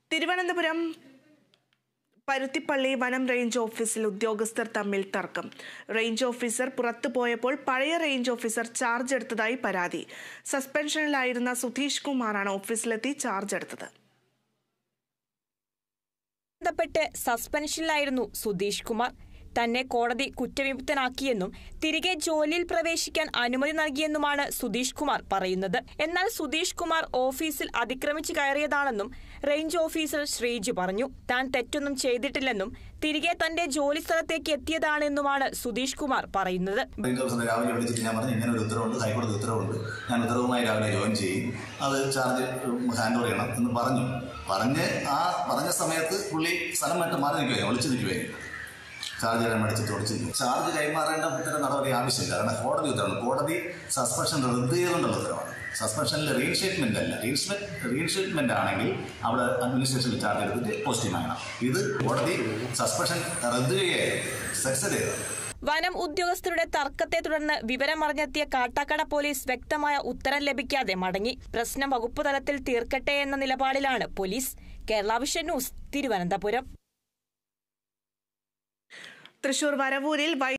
തിരുവനന്തപുരം പരുത്തിപ്പള്ളി വനം റേഞ്ച് ഓഫീസിൽ ഉദ്യോഗസ്ഥർ തമ്മിൽ തർക്കം. റേഞ്ച് ഓഫീസർ പുറത്തു പോയപ്പോൾ പഴയ റേഞ്ച് ഓഫീസർ ചാർജ് എടുത്തതായി പരാതി. സസ്പെൻഷനിലായിരുന്ന സുധീഷ് കുമാറാണ് ഓഫീസിലെത്തി ചാർജ് എടുത്തത്. സസ്പെൻഷനിലായിരുന്നു സുധീഷ് കുമാർ. തന്നെ കോടതി കുറ്റവിമുക്തനാക്കിയെന്നും തിരികെ ജോലിയിൽ പ്രവേശിക്കാൻ അനുമതി നൽകിയെന്നുമാണ് സുധീഷ് കുമാർ പറയുന്നത്. എന്നാൽ സുധീഷ് കുമാർ ഓഫീസിൽ അതിക്രമിച്ചു കയറിയതാണെന്നും റേഞ്ച് ഓഫീസർ ശ്രീജു പറഞ്ഞു. താൻ തെറ്റൊന്നും ചെയ്തിട്ടില്ലെന്നും തിരികെ തന്റെ ജോലി സ്ഥലത്തേക്ക് എത്തിയതാണെന്നുമാണ് സുധീഷ് കുമാർ പറയുന്നത്. രാവിലെ വിളിച്ചിട്ട് ഞാൻ പറഞ്ഞു, ഇങ്ങനെ ഒരു ഉത്തരവുണ്ട്, ഹൈക്കോടതി ഉത്തരവുണ്ട്, ഞാൻ ഉത്തരവുമായി രാവിലെ ജോയിൻ ചെയ്യും, അത് ചാർജ് ഹാൻഡ് ഓവർ ചെയ്യണം എന്ന് പറഞ്ഞ സമയത്ത് പുള്ളി സ്ഥലം വിട്ട് മാറി നിൽക്കുകയാണ്, ഒളിച്ചു നിൽക്കുകയായിരുന്നു. ചാർജ് തരാൻ മടിച്ചിട്ട് ഒളിച്ചിരിക്കും. ചാർജ് കൈമാറേണ്ട ഉത്തരം നടപടി ആവശ്യമില്ല. കാരണം കോടതി ഉത്തരവാണ്. കോടതി സസ്പെൻഷൻ റദ്ദ് ചെയ്തുകൊണ്ടുള്ള ഉത്തരവാണ്. സസ്പെൻഷനിൽ റീഇൻസ്റ്റേറ്റ്മെന്റ് അല്ല. റീഇൻസ്റ്റേറ്റ്മെന്റ് ആണെങ്കിൽ അവിടെ അഡ്മിനിസ്ട്രേഷനിൽ ചാർജ് എടുത്തിട്ട് പോസ്റ്റിംഗ് ആകണം. ഇത് കോടതി സസ്പെൻഷൻ റദ്ദ് ചെയ്യുകയായിരുന്നു. വനം ഉദ്യോഗസ്ഥരുടെ തർക്കത്തെ തുടർന്ന് വിവരമറിഞ്ഞെത്തിയ കാട്ടാക്കട പോലീസ് വ്യക്തമായ ഉത്തരം ലഭിക്കാതെ മടങ്ങി. പ്രശ്നം വകുപ്പ് തലത്തിൽ തീർക്കട്ടെ എന്ന നിലപാടിലാണ് പോലീസ്. കേരളാവിഷൻ ന്യൂസ്, തിരുവനന്തപുരം. തൃശൂർ വരവൂരിൽ